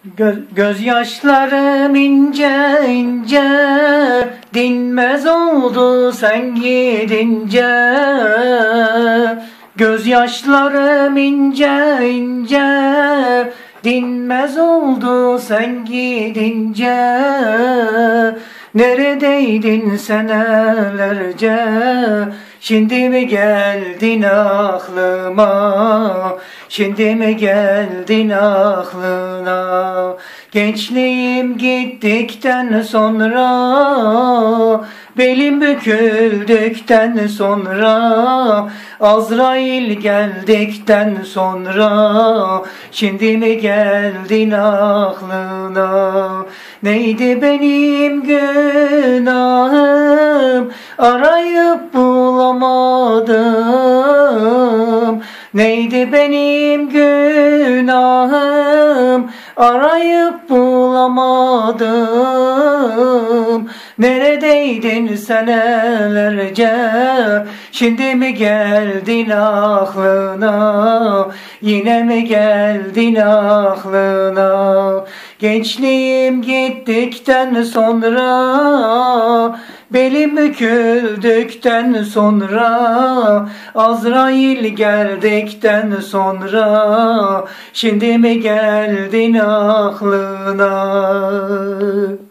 Gözyaşlarım ince ince dinmez oldu sen gidince. Gözyaşlarım ince ince dinmez oldu sen gidince. Neredeydin senelerce, şimdi mi geldin aklıma, şimdi mi geldin aklına? Gençliğim gittikten sonra, belim büküldükten sonra, Azrail geldikten sonra, şimdi mi geldin aklına? Neydi benim günahım, arayıp bulamadım. Neydi benim günahım, arayıp bulamadım. Neredeydin senelerce, şimdi mi geldin aklına, yine mi geldin aklına? Gençliğim gittikten sonra, belim büküldükten sonra, Azrail geldikten sonra, şimdi mi geldin aklına?